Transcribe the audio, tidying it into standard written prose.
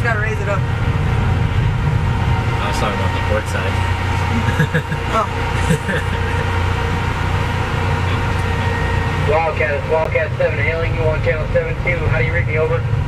gotta raise it up. I was talking about the port side. Oh. Wildcat, it's Wildcat 7 hailing you on channel 72. How do you read me over?